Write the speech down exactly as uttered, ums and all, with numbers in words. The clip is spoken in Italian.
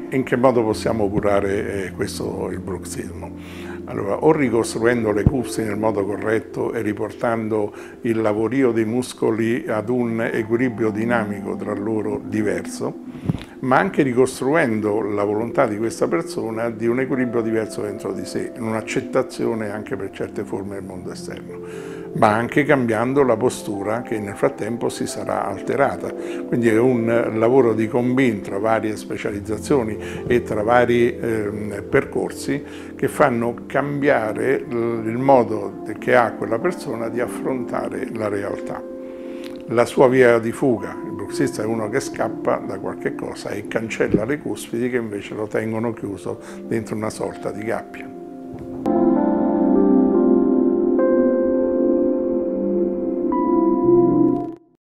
In che modo possiamo curare eh, questo, il bruxismo? Allora, o ricostruendo le cuffie nel modo corretto e riportando il lavorio dei muscoli ad un equilibrio dinamico tra loro diverso, ma anche ricostruendo la volontà di questa persona di un equilibrio diverso dentro di sé, un'accettazione anche per certe forme del mondo esterno, ma anche cambiando la postura che nel frattempo si sarà alterata. Quindi è un lavoro di combin tra varie specializzazioni e tra vari eh, percorsi che fanno cambiare il modo che ha quella persona di affrontare la realtà. La sua via di fuga, il bruxista è uno che scappa da qualche cosa e cancella le cuspidi che invece lo tengono chiuso dentro una sorta di gabbia.